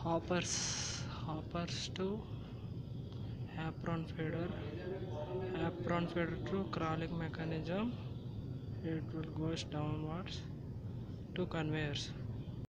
hoppers to apron feeder to crawling mechanism. It will goes downwards to conveyors.